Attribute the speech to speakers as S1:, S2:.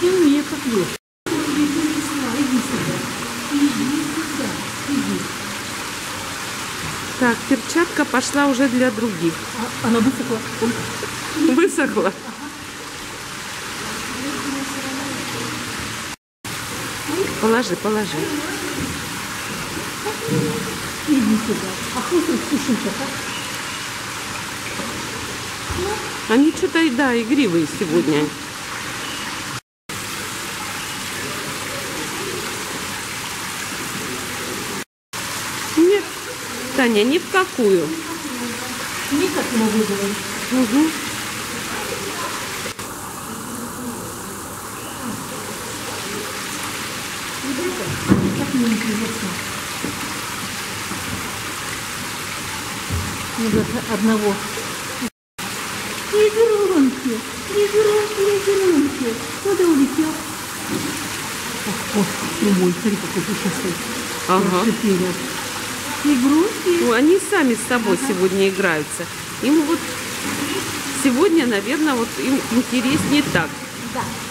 S1: Ты мне поклёшь. Иди сюда. Иди сюда. Иди.
S2: Так, перчатка пошла уже для других.
S1: Она высохла.
S2: Высохла. Положи, положи.
S1: Иди сюда. А хвостик суши-то, как?
S2: Они что-то, да, игривые сегодня. Нет, Таня, ни в какую.
S1: Никак не могу говорить.
S2: Угу.
S1: Как мне интересно. Вот одного. Игрунки. Куда улетел? Ох, мой, смотри, какой пушистый.
S2: Ага.
S1: Игрушки.
S2: Ну, они сами с собой сегодня играются. Им вот сегодня, наверное, вот им интереснее так.
S1: Да.